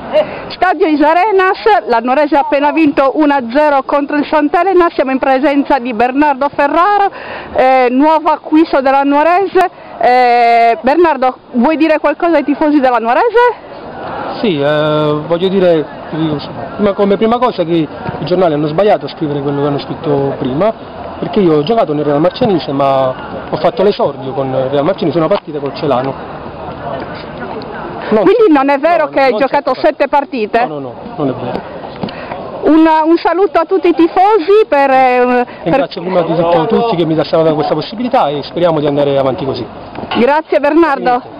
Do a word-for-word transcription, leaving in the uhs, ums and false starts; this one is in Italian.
Stadio Isarenas, la Nuorese ha appena vinto uno a zero contro il Sant'Elena, siamo in presenza di Bernardo Ferraro, eh, nuovo acquisto della Nuorese. Eh, Bernardo, vuoi dire qualcosa ai tifosi della Nuorese? Sì, eh, voglio dire prima, come prima cosa che i giornali hanno sbagliato a scrivere quello che hanno scritto prima, perché io ho giocato nel Real Marcianise, ma ho fatto l'esordio con il Real Marcianise, una partita col Celano. Non Quindi non è vero no, che hai giocato sette partite? No, no, no, non è vero. Un, un saluto a tutti i tifosi per... Eh, Ringrazio per... prima di tutto tutti che mi stanno dando questa possibilità e speriamo di andare avanti così. Grazie Bernardo.